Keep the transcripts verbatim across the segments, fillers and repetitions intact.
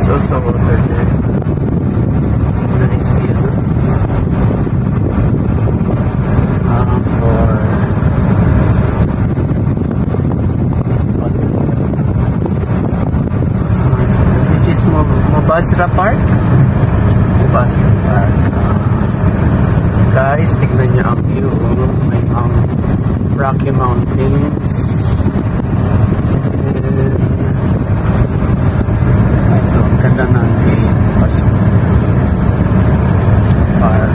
also water there. Nice view. Um, for it's nice. This is Mobasra Park. Mobasra Park. Uh, guys, tignan niyo ang view. May um, Rocky Mountains. Ito, ang ganda ng cave. Pasok sa park.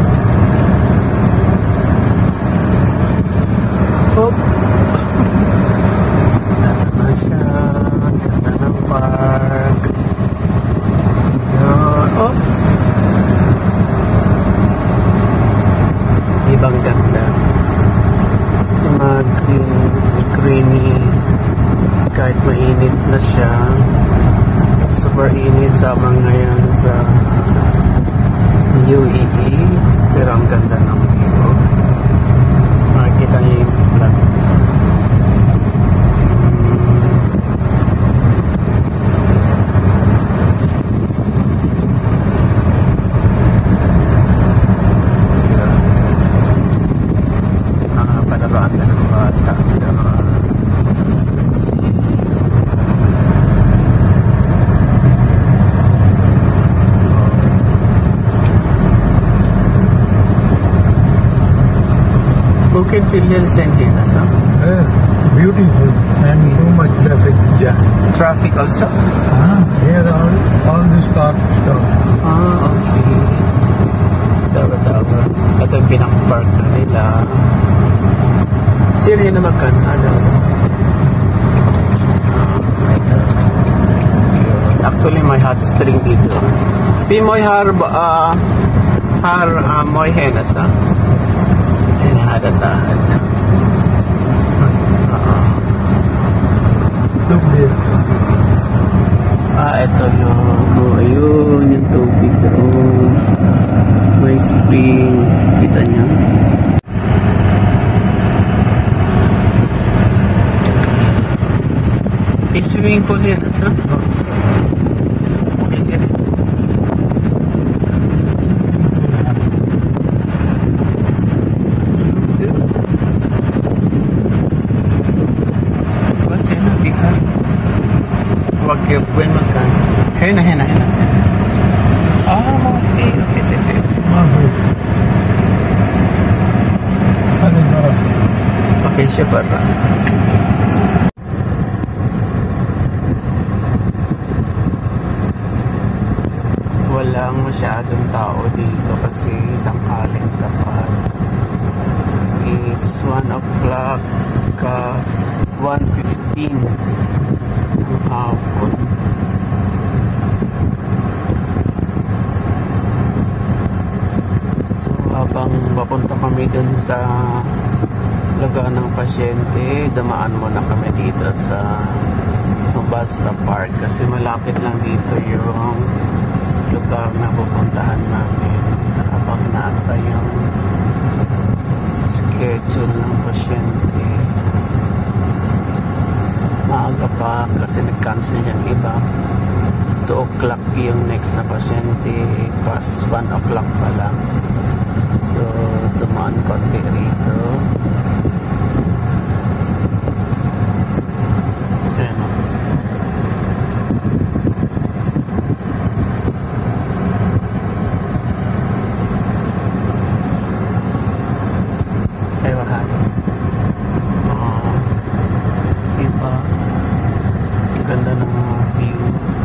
Oh! Ganda na siya. Ganda ng park. Yun. Oh! Ibang ganda. Yung mga green, greeny, kahit mainit na siya, super init sama ngayon sa U A E, pero ang ganda ng view. Makikita niyo yung vlog. Mga panaroan na ng bata. Bougainvillea Saint Helens, huh? Yeah, beautiful and too much traffic jam. Traffic also? Ah, here all, all this car stop. Ah, okay. Dawa-dawa. Ito yung pinaka-park na nila. Siriya na magkan. Ano? Actually, may hot spring dito. Pimoy har, uh, har, uh, moy henas, ha? Ada tahan. Uh, Look there. ah, ito yung, oh, ayun, yung tubig doon. May spring. Kita niyo. May swimming pool yan, sa? Okay, sir. When makan, hena hena hena sih. Ah, okay, okay, okay. Mahal. Ada berapa? Okay, siapa pak? Walang masyadong tao dito kasi tanghaling tapat. It's one o'clock, uh, one fifteen ng hapon. So habang papunta kami dun sa lugar ng pasyente, dumaan muna kami dito sa Mobasra Park kasi malapit lang dito yung lugar na pupuntahan namin habang naantay yung schedule ng pasyente. Maaga pa kasi nag-cancel yung iba. two o'clock yung next na pasyente, pas one o'clock pa lang. So dumaan konti rito. Ayan o. Ay, wahal. Oo. Diba? Ganda ng mga view.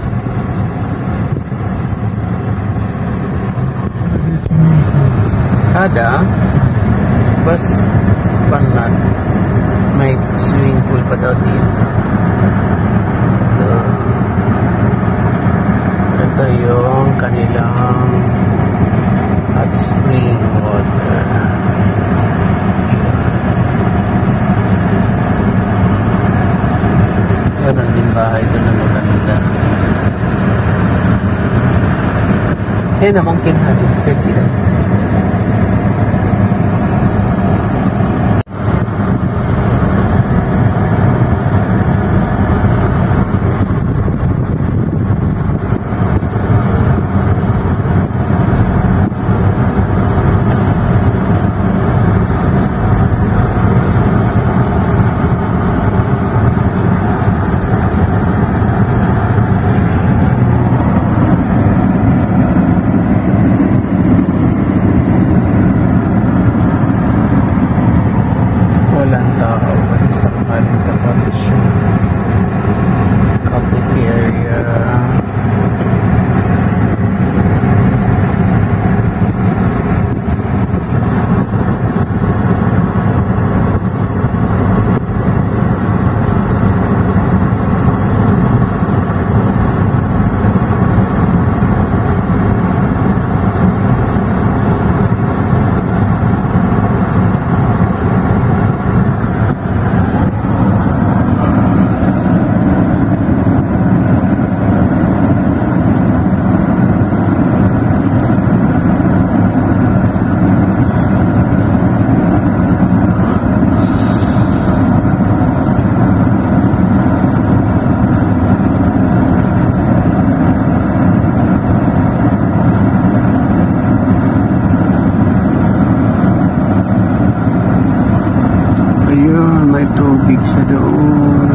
Ada bus panat may swimming pool pa daw dito. Ito, ito yung kanilang hot spring water. Meron din bahay doon na maganda. Eh na mungkin hadin sa dito. tubig siya doon.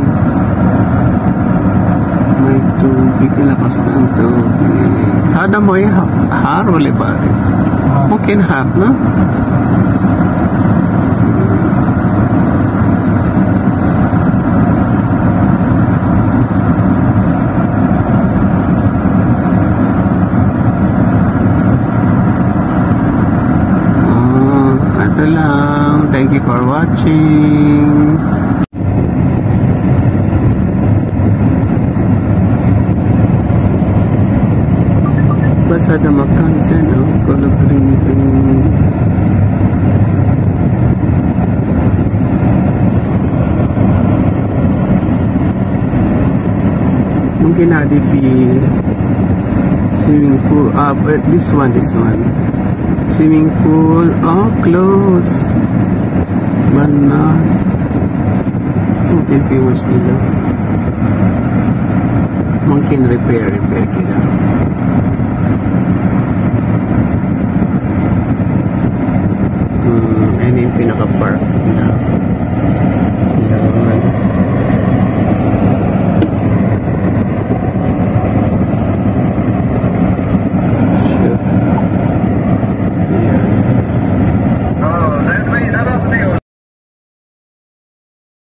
May tubig, lakas ng tubig. Ada mo eh, har wala ba rin? Mungkin har na? Ah, ito lang. Thank you for watching. Basta ada makan saya no, kalau green green. Mungkin ada di swimming pool. Ah, but this one, this one. Swimming pool. Oh, close. But not. Mungkin viewers nila. Mungkin repair, repair kita. Hmm, ayun yung pinaka-park nila.